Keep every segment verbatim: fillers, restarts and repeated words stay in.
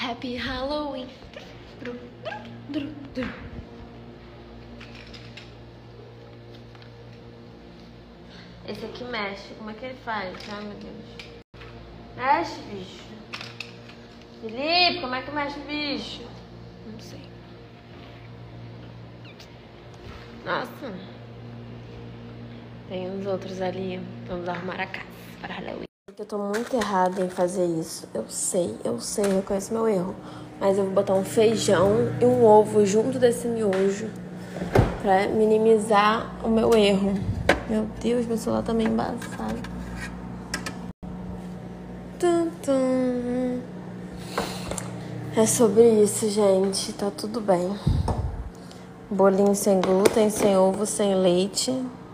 Happy Halloween. Esse aqui mexe. Como é que ele faz? Ai, meu Deus. Mexe, bicho. Felipe, como é que mexe o bicho? Não sei. Nossa. Tem uns outros ali. Vamos arrumar a casa para Halloween. Eu tô muito errada em fazer isso. Eu sei, eu sei, eu reconheço meu erro. Mas eu vou botar um feijão e um ovo junto desse miojo pra minimizar o meu erro. Meu Deus, meu celular tá meio embaçado. Tum, tum. É sobre isso, gente. Tá tudo bem. Bolinho sem glúten, sem ovo, sem leite.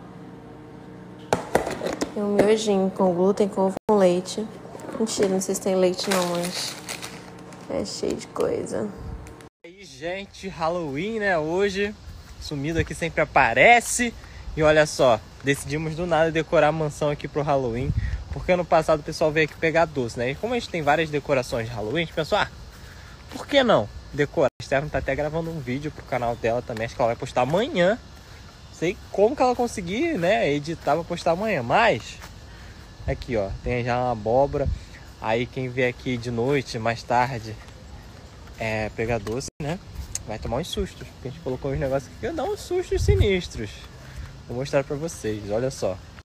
E um miojinho com glúten, com ovo, com leite. Mentira, não sei se tem leite não, mas é cheio de coisa. E aí, gente, Halloween, né? Hoje, sumido aqui sempre aparece. E olha só, decidimos do nada decorar a mansão aqui pro Halloween. Porque ano passado o pessoal veio aqui pegar doce, né? E como a gente tem várias decorações de Halloween, a gente pensou, ah, por que não decorar? A Stephanie tá até gravando um vídeo pro canal dela também, acho que ela vai postar amanhã. Sei como que ela conseguir, né, editar pra postar amanhã, mas aqui, ó, tem já uma abóbora. Aí quem vier aqui de noite, mais tarde, é, pegar doce, né, vai tomar uns sustos, porque a gente colocou uns negócios aqui que dão uns sustos sinistros. Vou mostrar pra vocês, olha só.